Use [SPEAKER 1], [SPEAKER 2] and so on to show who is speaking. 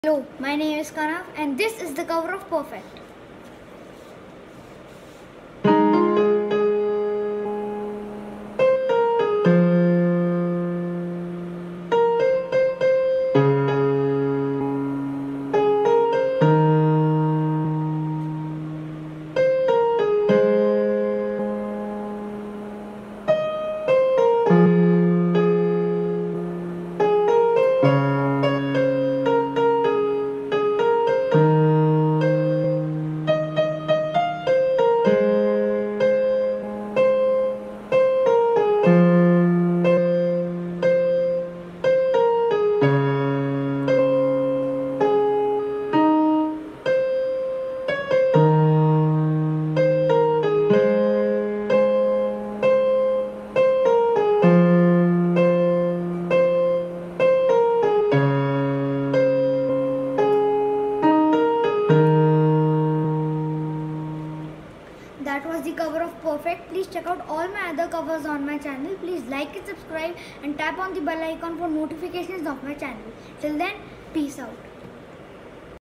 [SPEAKER 1] Hello, my name is Kanav and this is the cover of Perfect. That was the cover of Perfect. Please check out all my other covers on my channel. Please like and subscribe and tap on the bell icon for notifications of my channel. Till then, peace out.